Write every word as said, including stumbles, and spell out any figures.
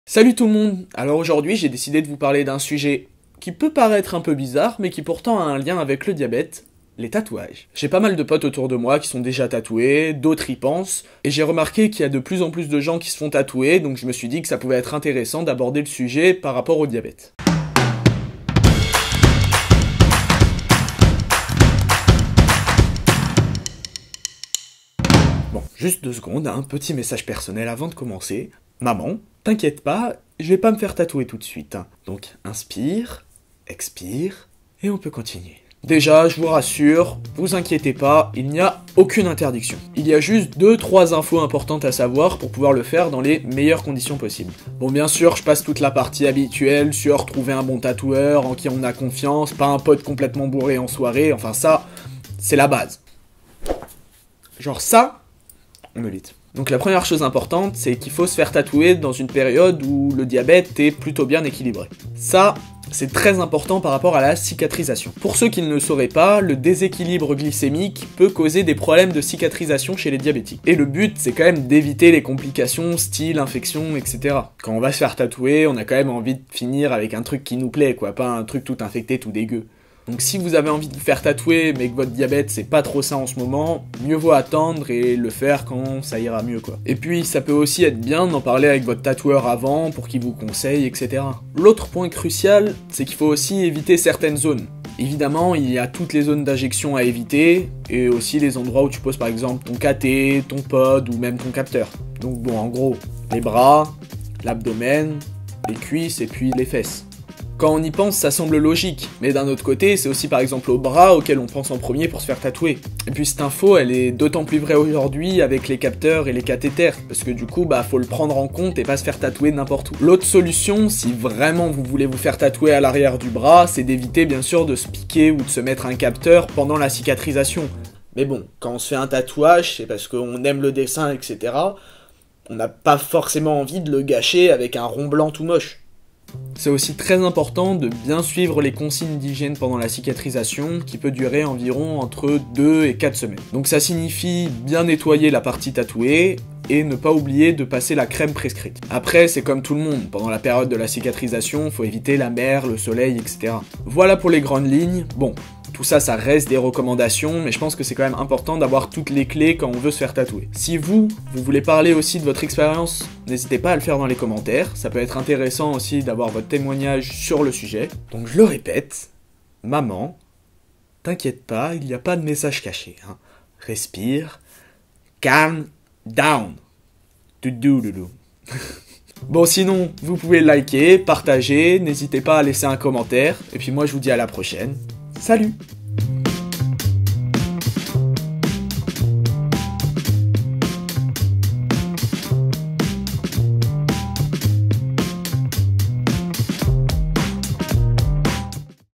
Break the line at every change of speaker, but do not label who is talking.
Salut tout le monde. Alors aujourd'hui j'ai décidé de vous parler d'un sujet qui peut paraître un peu bizarre mais qui pourtant a un lien avec le diabète, les tatouages. J'ai pas mal de potes autour de moi qui sont déjà tatoués, d'autres y pensent, et j'ai remarqué qu'il y a de plus en plus de gens qui se font tatouer, donc je me suis dit que ça pouvait être intéressant d'aborder le sujet par rapport au diabète. Bon, juste deux secondes, un petit message personnel avant de commencer. Maman, t'inquiète pas, je vais pas me faire tatouer tout de suite. Hein. Donc, inspire, expire, et on peut continuer. Déjà, je vous rassure, vous inquiétez pas, il n'y a aucune interdiction. Il y a juste deux trois infos importantes à savoir pour pouvoir le faire dans les meilleures conditions possibles. Bon, bien sûr, je passe toute la partie habituelle sur trouver un bon tatoueur en qui on a confiance, pas un pote complètement bourré en soirée, enfin ça, c'est la base. Genre ça, on évite. Donc la première chose importante, c'est qu'il faut se faire tatouer dans une période où le diabète est plutôt bien équilibré. Ça, c'est très important par rapport à la cicatrisation. Pour ceux qui ne le sauraient pas, le déséquilibre glycémique peut causer des problèmes de cicatrisation chez les diabétiques. Et le but, c'est quand même d'éviter les complications, style infection, et cetera. Quand on va se faire tatouer, on a quand même envie de finir avec un truc qui nous plaît, quoi, pas un truc tout infecté, tout dégueu. Donc si vous avez envie de vous faire tatouer mais que votre diabète c'est pas trop ça en ce moment, mieux vaut attendre et le faire quand ça ira mieux quoi. Et puis ça peut aussi être bien d'en parler avec votre tatoueur avant pour qu'il vous conseille, et cetera. L'autre point crucial, c'est qu'il faut aussi éviter certaines zones. Évidemment, il y a toutes les zones d'injection à éviter, et aussi les endroits où tu poses par exemple ton cathé, ton pod ou même ton capteur. Donc bon, en gros, les bras, l'abdomen, les cuisses et puis les fesses. Quand on y pense, ça semble logique, mais d'un autre côté, c'est aussi par exemple aux bras auxquels on pense en premier pour se faire tatouer. Et puis cette info, elle est d'autant plus vraie aujourd'hui avec les capteurs et les cathéters, parce que du coup, bah faut le prendre en compte et pas se faire tatouer n'importe où. L'autre solution, si vraiment vous voulez vous faire tatouer à l'arrière du bras, c'est d'éviter bien sûr de se piquer ou de se mettre un capteur pendant la cicatrisation. Mais bon, quand on se fait un tatouage, c'est parce qu'on aime le dessin, et cetera. On n'a pas forcément envie de le gâcher avec un rond blanc tout moche. C'est aussi très important de bien suivre les consignes d'hygiène pendant la cicatrisation qui peut durer environ entre deux et quatre semaines. Donc ça signifie bien nettoyer la partie tatouée et ne pas oublier de passer la crème prescrite. Après, c'est comme tout le monde, pendant la période de la cicatrisation, faut éviter la mer, le soleil, et cetera. Voilà pour les grandes lignes. Bon, tout ça, ça reste des recommandations, mais je pense que c'est quand même important d'avoir toutes les clés quand on veut se faire tatouer. Si vous, vous voulez parler aussi de votre expérience, n'hésitez pas à le faire dans les commentaires, ça peut être intéressant aussi d'avoir votre témoignage sur le sujet. Donc je le répète, maman, t'inquiète pas, il n'y a pas de message caché. Hein. Respire, calm down. Doudou. Bon sinon, vous pouvez liker, partager, n'hésitez pas à laisser un commentaire, et puis moi je vous dis à la prochaine. Salut!